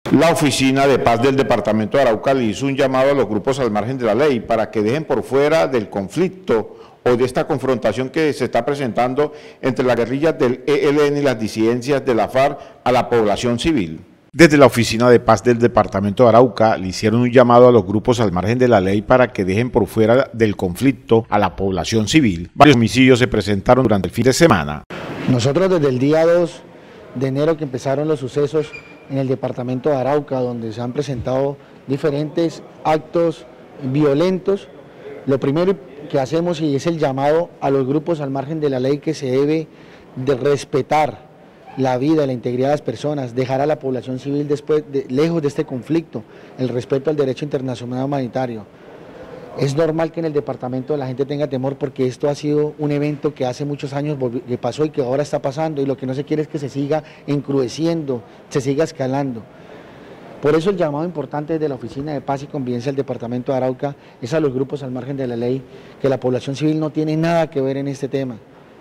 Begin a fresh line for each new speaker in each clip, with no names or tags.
La Oficina de Paz del Departamento de Arauca le hizo un llamado a los grupos al margen de la ley para que dejen por fuera del conflicto o de esta confrontación que se está presentando entre las guerrillas del ELN y las disidencias de la FARC a la población civil. Desde la Oficina de Paz del Departamento de Arauca le hicieron un llamado a los grupos al margen de la ley para que dejen por fuera del conflicto a la población civil. Varios homicidios se presentaron durante el fin de semana.
Nosotros desde el día 2 de enero que empezaron los sucesos en el departamento de Arauca, donde se han presentado diferentes actos violentos, lo primero que hacemos y es el llamado a los grupos al margen de la ley que se debe de respetar la vida, la integridad de las personas, dejar a la población civil lejos de este conflicto, el respeto al derecho internacional humanitario. Es normal que en el departamento la gente tenga temor porque esto ha sido un evento que hace muchos años que pasó y que ahora está pasando, y lo que no se quiere es que se siga encrudeciendo, se siga escalando. Por eso el llamado importante de la Oficina de Paz y Convivencia del departamento de Arauca es a los grupos al margen de la ley, que la población civil no tiene nada que ver en este tema.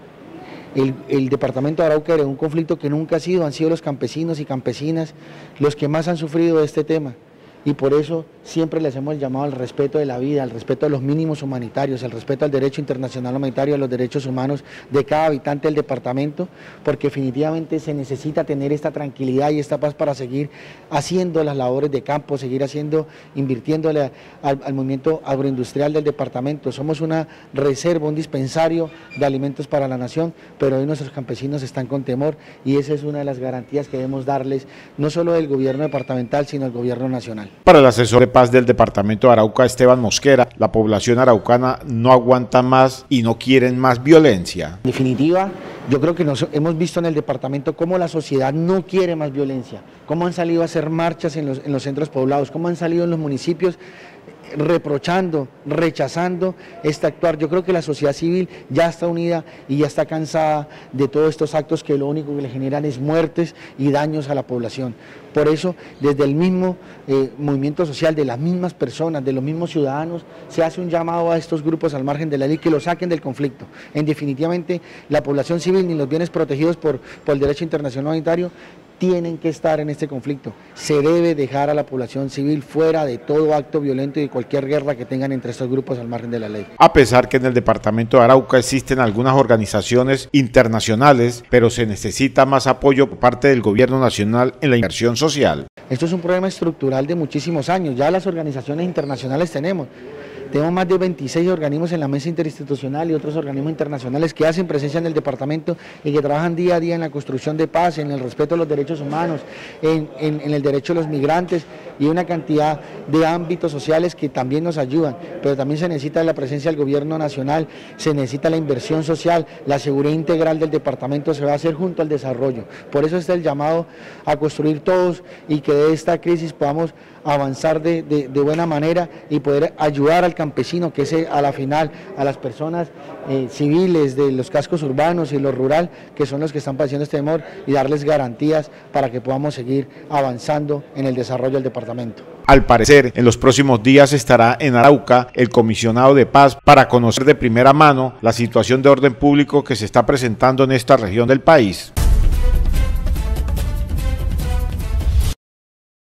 El departamento de Arauca era un conflicto que nunca han sido los campesinos y campesinas los que más han sufrido de este tema. Y por eso siempre le hacemos el llamado al respeto de la vida, al respeto a los mínimos humanitarios, al respeto al derecho internacional humanitario, a los derechos humanos de cada habitante del departamento, porque definitivamente se necesita tener esta tranquilidad y esta paz para seguir haciendo las labores de campo, seguir invirtiéndole al movimiento agroindustrial del departamento. Somos una reserva, un dispensario de alimentos para la nación, pero hoy nuestros campesinos están con temor y esa es una de las garantías que debemos darles, no solo del gobierno departamental, sino del gobierno nacional.
Para el asesor de paz del departamento de Arauca, Esteban Mosquera, la población araucana no aguanta más y no quieren más violencia.
En definitiva, yo creo que hemos visto en el departamento cómo la sociedad no quiere más violencia, cómo han salido a hacer marchas en los centros poblados, cómo han salido en los municipios reprochando, rechazando este actuar. Yo creo que la sociedad civil ya está unida y ya está cansada de todos estos actos que lo único que le generan es muertes y daños a la población. Por eso, desde el mismo movimiento social, de las mismas personas, de los mismos ciudadanos, se hace un llamado a estos grupos al margen de la ley que lo saquen del conflicto. Definitivamente, la población civil ni los bienes protegidos por el derecho internacional humanitario tienen que estar en este conflicto. Se debe dejar a la población civil fuera de todo acto violento y de cualquier guerra que tengan entre estos grupos al margen de la ley.
A pesar que en el departamento de Arauca existen algunas organizaciones internacionales, pero se necesita más apoyo por parte del gobierno nacional en la inversión social.
Esto es un problema estructural de muchísimos años, ya las organizaciones internacionales tenemos más de 26 organismos en la mesa interinstitucional y otros organismos internacionales que hacen presencia en el departamento y que trabajan día a día en la construcción de paz, en el respeto a los derechos humanos, en el derecho de los migrantes y una cantidad de ámbitos sociales que también nos ayudan, pero también se necesita la presencia del gobierno nacional, se necesita la inversión social, la seguridad integral del departamento se va a hacer junto al desarrollo. Por eso está el llamado a construir todos y que de esta crisis podamos avanzar de buena manera y poder ayudar al campesino, que es a la final a las personas civiles de los cascos urbanos y lo rural, que son los que están padeciendo este temor, y darles garantías para que podamos seguir avanzando en el desarrollo del departamento.
Al parecer, en los próximos días estará en Arauca el comisionado de paz para conocer de primera mano la situación de orden público que se está presentando en esta región del país.